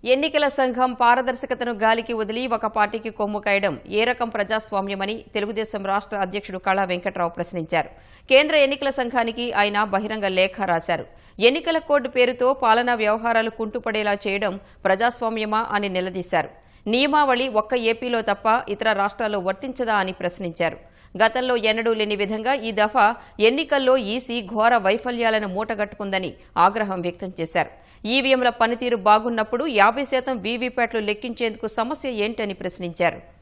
ఎన్నికల సంఘం పారదర్శకతను గాలికి వదిలి ఒక పార్టీకి కొమ్ము కాయడం ఏ రకం ప్రజాస్వామ్యమని తెలుగుదేశం రాష్ట్ర అధ్యక్షుడు కళా వెంకటరావు ప్రశ్నించారు. కేంద్ర ఎన్నికల సంఘానికి ఆయన బహిరంగ లేఖ రాశారు. ఎన్నికల కోడ్ పేరుతో పాలనా వ్యవహారాలు కుంటుపడేలా చేయడం ప్రజాస్వామ్యమా అని నిలదీశారు. నియమావళి ఒక్క ఏపీలో తప్ప ఇతర రాష్ట్రాల్లో వర్తించదా అని ప్రశ్నించారు. గతంలో ఎన్నడూ లేని విధంగా ఈ దఫా ఎన్నికల్లో ఈసీ ఘోర వైఫల్యాలను మూటగట్టుకుందని ఆగ్రహం వ్యక్తం చేశారు. ఈవీఎంల పనితీరు బాగున్నప్పుడు 50% వీవీప్యాట్లు లెక్కించేందుకు సమస్య ఏంటని ప్రశ్నించారు.